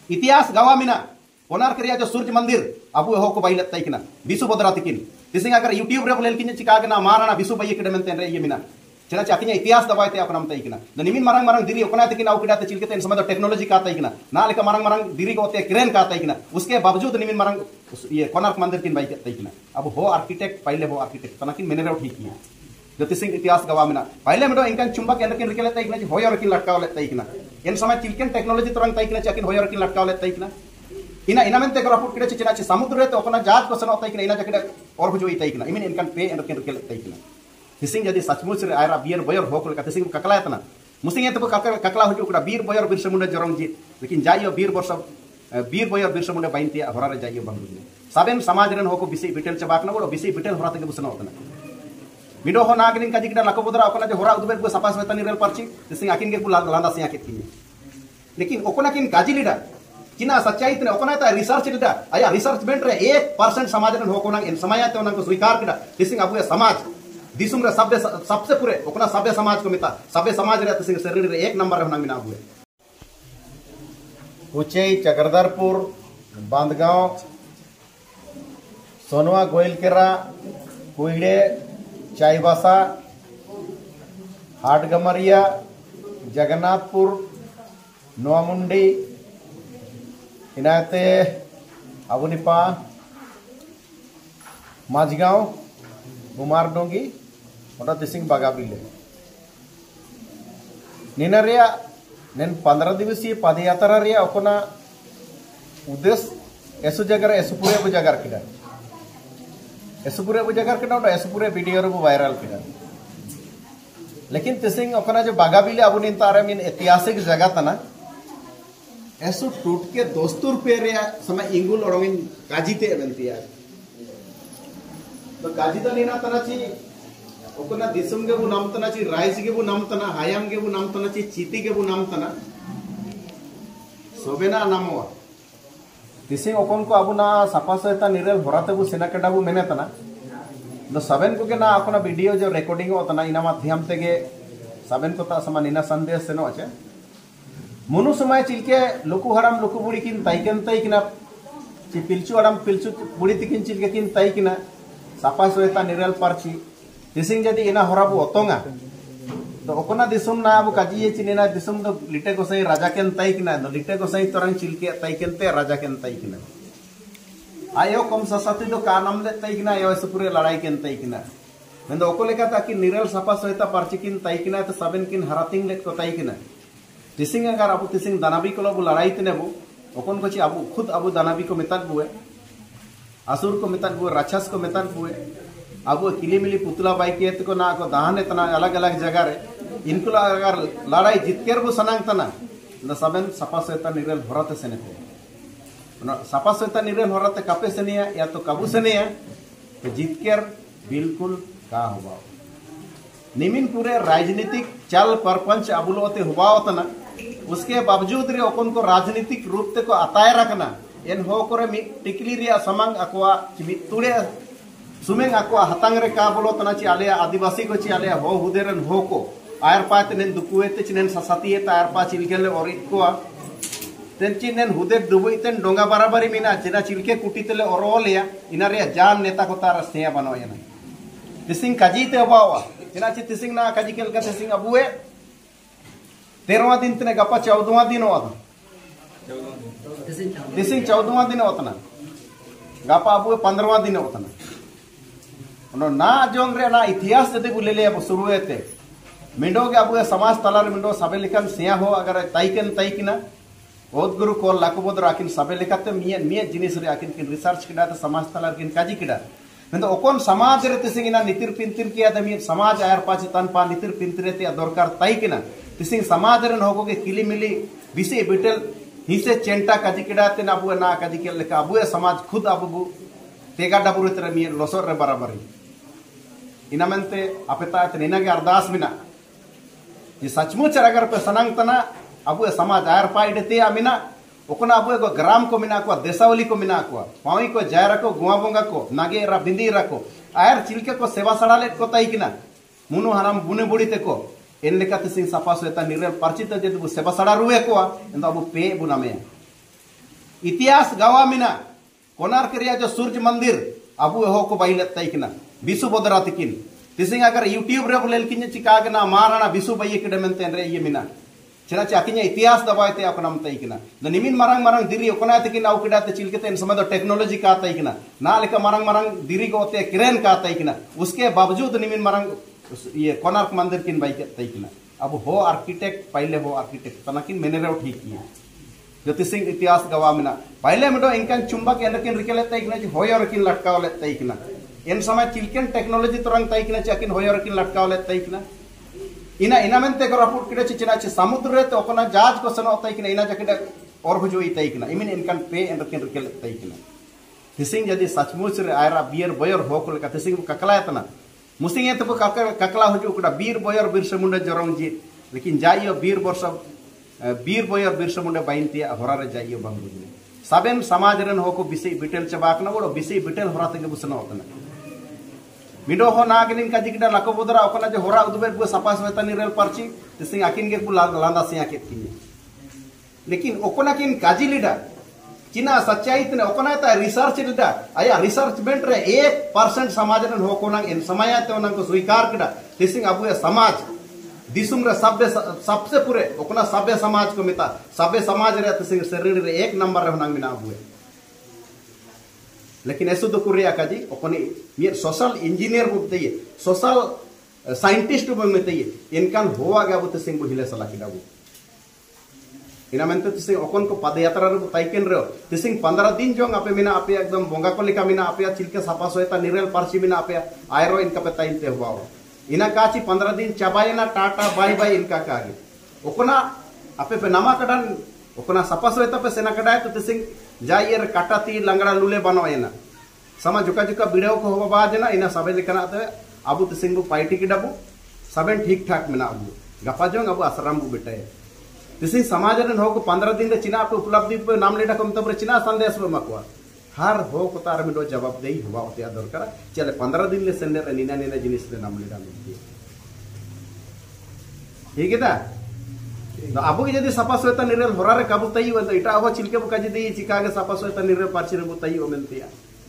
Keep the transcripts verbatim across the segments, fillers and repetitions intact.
इतिहास गवा मिना कोणार्क जो सूर्य मंदिर अब हो को बैल तैकना विसु बदरा तिकिन तिसिंग अगर यूट्यूब रे बोलेल किन चिका गना माराना विसु बैय किडे मेनते रे ये मिना चला चाकिन इतिहास दबायते अपनम तैकना द निमिन मारंग मारंग दिरी ओकना तिकिन आउ किडाते चिलकेते इन समय टेक्नोलॉजी का तैकना ना लेका मारंग मारंग दिरी गोते क्रेन का तैकना उसके बावजूद निमिन मारंग ये कोणार्क मंदिर किन बैय तैकना अब हो आर्किटेक्ट पहले हो आर्किटेक्ट तना किन मेने ठीक किया जो तिसिंग इतिहास गवा मिना पहले मेडो इनकन चुंबक एनकिन रिकेले तैकना होयर किन लटकावले तैकना इन समय चिलकेन टेक्नोलॉजी तरंग तैकना चाकिन होयर किन लटकावले तैकना ina ina mente ko raport kide cina ci samudra te okona jahat ko sano taikna ina jakida or bujoi taikna imin inkan pe en ken kel taikna tising jadi sachmuch re aira bier boyor hokol ka tising kakla etna musing ete ko kakla hoju kuda bier boyor birsa munda jorong ji lekin jayo bier borsa bier boyor birsa munda bainti horare jayo bangu saben samaj ren hoko bisi bitel chabakna bodo bisi bitel horate ke busana otna mido ho nagrin kaji kida lako bodra okona je hora udber ko sapas wetani rel parchi tising akin ge ku landa sia kit kini lekin okona kin kaji lida किना सच्चाई इतने ओकना ता research इटा आया रिसर्चमेंट रे एक percent समाज रे होकोना इन समाज ते को स्वीकार किडा तिसिंग अबुए समाज दिसुम रे सबसे सबसे पूरे ओकना सबे समाज को मिता सबे समाज रे तिसिंग शरीर रे एक नंबर रे होना मिना हुए उचई चक्रधरपुर बांधगांव सोनवा गोइलकेरा कुइडे चाईबासा हाटगमरिया जगन्नाथपुर नोमुंडी इनाते अबुनिपा माझगांव उमारडोंगी और तिसिंग बागाबिले निना रिया नेन पंद्रह दिवसीय पदयात्रा रिया ओकना उद्देश्य एसु जगह एसुपुरे बु जगह किडा एसुपुरे बु जगह किडा और एसुपुरे वीडियो रे बु वायरल किडा लेकिन तिसिंग ओकना जो बागाबिले अबुनिन तारे मिन ऐतिहासिक जगह तना ऐसो टूट के दोस्तुर पे रे समय इंगुल ओरंगिन काजीते बनतिया तो काजी तो नीना तना ची ओकना दिसुम के बु नाम तना ची राइस के बु नाम तना हायाम के बु नाम तना ची चीती के बु नाम तना सोबेना नामवा दिसिंग ओकन को अबुना सपासयता निरेल होराते बु सेना केडा बु मेने तना तो सबेन को के ना ओकना वीडियो जो रिकॉर्डिंग होतना इना माध्यम ते के सबेन को ता समा निना संदेश सेनो अचे मुनु समय चिलके लुकु हराम लुकु बुड़ी किन ताइकन ताइकिना ची पिलचु हराम पिलचु बुड़ी तिकिन चिलके किन ताइकिना सापा सोयता निरल परची तिसिंग जदी इना हराबु ओतोंगा तो ओकना दिसुम ना अबु काजी ये चिनेना दिसुम दो लिटे को सही राजा केन ताइकिना दो लिटे को सही तरंग चिलके ताइकन ते राजा केन ताइकिना आयो कम ससाती दो का नाम ले ताइकिना आयो सुपुरे लड़ाई केन ताइकिना नंदो ओको लेका ताकि निरल सापा सोयता परची किन ताइकिना तो सबन किन हरातिंग लेट को ताइकिना तिसिंग अगर अबु तिसिंग दानाबी को लोग लड़ाई तने बु ओकन को ची अबु खुद अबु दानाबी को मितात बुए असुर को मितात बुए राक्षस को मितात बुए अबु किलीमिली पुतला बाई के को ना को दहाने तना अलग अलग जगह रे इनको अगर लड़ाई जितकेर बु सनांग तना न सबन सपा सेता निरल भरते सेने पे न सपा सेता निरल भरते कापे सेनिया या तो काबू सेनिया तो जितकेर बिल्कुल का होबा निमिन पूरे राजनीतिक चल परपंच अबुलोते हुआ तना उसके बावजूद रे ओकन को राजनीतिक रूप ते को अताय रखना एन हो करे मि टिकली रे समंग अकवा मि तुड़े सुमेंग अकवा हतंग रे का बोलो तना ची आले आदिवासी को ची आले हो हुदेरन हो को आयर पात नेन दुकुए ते चिनेन ससातीए ता आयर पा चिलकेले और को तेन चिनेन हुदे दुबई तेन डोंगा बराबरी मिना चिना चिलके कुटीतले ओरोलिया इना रे जान नेता को तार स्नेह बनोयना तिसिंग काजीते बावा चिना ची तिसिंग ना काजी केल का तिसिंग अबुए तेरहवा दिन तने गप्पा चौदहवा दिन होता तिसिंग चौदहवा दिन होता गप्पा अबुए पंद्रहवा दिन होता ना ना जोंग रे ना इतिहास जदे बुले ले अब शुरू ते मिंडो के अबुए समाज तलार मिंडो सबे लिखन सिया हो अगर ताइकन ताइकिना ओद गुरु को लाको बोद राकिन सबे लिखते मिय मिय जिनिस रे आकिन किन रिसर्च किडा त समाज तलार किन काजी किडा नंद ओकोन समाज रे तिसिंग इना नितिर पिंतिर किया दमी समाज आयर पाच तन पा नितिर पिंतरे ते दरकार ताइकिना तिसिंग समाज रे होगो के किली मिली बिसे बिटल हिसे चेंटा काजी किडा ते ना अबुए ना काजी के लेका अबुए समाज खुद अबु तेगा डबुरे तेरे मिय लोसर रे बराबरी इना मनते अपेता ते निना के अरदास बिना ये सचमुच अगर पे सनांग तना अबुए समाज आयर पाई देते आमिना ओकना अबुए को ग्राम को मिना को देसावली को मिना को पावी को जायरा को गुआ बोंगा को नागे रा बिंदी रखो आयर चिलके को सेवा सड़ाले को ताइकिना मुनु हराम बुने बुड़ी ते को इन लेका तिसिंग सफा सेता निरल परचित जे सेवा सड़ा रुए को एंद अबु पे बुनामे इतिहास गवा मिना कोणार्क रिया जो सूर्य मंदिर अबू हो को बाइल तैकना बिसु बोदरा तकिन तिसिंग अगर यूट्यूब रे बोलेल किन चिका गना माराना बिसु बाइये केडमेंते रे ये मिना चना चाकिnya इतिहास दबायते अकनम तैकना द निमिन मारंग मारंग दिरी ओकना तकिन आउ केडाते चिलकेते समय तो टेक्नोलॉजी का तैकना ना लेका मारंग मारंग दिरी गोते क्रेन का तैकना उसके बावजूद निमिन मारंग ये कोणार्क मंदिर किन बाइके तैकना अब हो आर्किटेक्ट पहले हो आर्किटेक्ट तनाकिन मैंने रे ठीक किया ज्योतिषिंग इतिहास गवा मिना पहले मिडो इनकन चुंबक एनकिन रिकेले तैकना जी होयर किन लटकावले तैकना इन समय चिलकेन टेक्नोलॉजी तरंग तैकना चाकिन होयर किन लटकावले तैकना इना इना मेंते को रपुट किडे चिना च समुद्र रे तो कोना जहाज को सनो तैकना इना जकड़े और हुजोई तैकना इमिन इनकन पे एनकिन रिकेले तैकना तिसिंग यदि सचमुच रे आयरा बियर बयर हो को लेका तिसिंग ककलायतना मुसिंगे तो ककला हुजु कुडा बीर बयर बिरसा मुंडा जरंग जी लेकिन जाइयो बीर वर्ष बीर बयर बिरसा मुंडा बाइनतिया होरा रे जाइयो बंग बुझने साबेन समाज रेन हो को बिसे बिटेल चबाकना बोलो बिसे बिटेल होरा तगे बुसना होतना मिडो हो नागनिन का जिकड़ा लको बोदरा ओकना जे होरा उदबे बु सपास वेता निरेल परची तिसिंग आकिन के बु लांदा सिया के किने लेकिन ओकना किन काजी लीडा चिना सच्चाई तने ओकना ता रिसर्च लीडा आया रिसर्चमेंट रे एक परसेंट समाज रेन हो कोना इन समय ते ओना को स्वीकार कड़ा तिसिंग अबु समाज दिसुम रे सभ्य सबसे पूरे ओकना सभ्य समाज को मिता सभ्य समाज रे तिसिंग शरीर रे एक नंबर रे होना मिना अबु लेकिन ऐसो तो कुरिया काजी ओकनी ये सोशल इंजीनियर बुते सोशल साइंटिस्ट बुते इनकान होवा गया बुते सिंह हिले सला किडाबु इना मेंते तिसिंग ओकन को पदयात्रा रे ताइकेन रे तिसिंग पंद्रह दिन जोंग आपे मिना आपे एकदम बोंगा को लिका मिना आपे चिलके सापा सोयता निरेल पार्सी मिना आपे आयरो इनका पे ताइनते हुआ इना काची पंद्रह दिन चबायना टाटा बाय बाय इनका कागे ओकना आपे पे नामा कडान ओकना सापा सोयता पे सेना कडाय तो तिसिंग जाइयर काटाती लंगड़ा लुले बनवायना समा जुका जुका वीडियो को होबा बाजना इना सबे लेकना ते अबु तिसिंग बु पार्टी की डबु सबेन ठीक ठाक मिना अबु गपा जोंग अबु आश्रम बु बेटे तिसिंग समाज रेन हो को पंद्रह दिन रे चिना पे उपलब्धि पे नाम लेडा कम तब रे चिना संदेश पे मकवा हर हो को तार मिडो जवाब देई हुआ होते दरकार चले पंद्रह दिन ले सेंडर रे निना निना जिनिस रे नाम लेडा मिलती ठीक है ता तो अबु यदि सपा सोयता निरेल होरा रे काबु तई व इटा अब चिलके बुका जदी चिका के सपा सोयता निरेल पार्ची रे बुतई ओ मेनतिया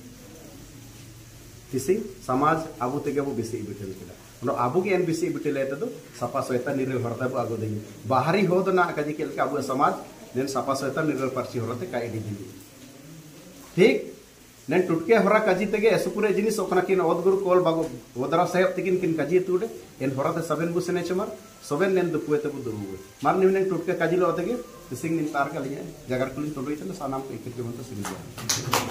तिसी समाज अबु तेगे बु बिसी बिटेल केदा नो अबु के एन बिसी बिटेल एते तो सपा सोयता निरेल होरता बु आगो देई बाहरी हो तो ना काजी केल का अबु समाज नेन सपा सोयता निरेल पार्ची होरते काई दी ठीक नेन टुटके होरा काजी तेगे एसुपुरे जिनिस ओखना किन ओदगुरु कोल बागो ओदरा साहेब तिकिन किन काजी तुडे एन होराते सबेन बु सेने चमर सोबेन नेन दुपुएते बु दुरुवे मार निमने टुटके काजी लो तेगे तिसिंग निन तार का लिया जगर कुली तोडोई तन सानाम को इकट के मन तो सिंग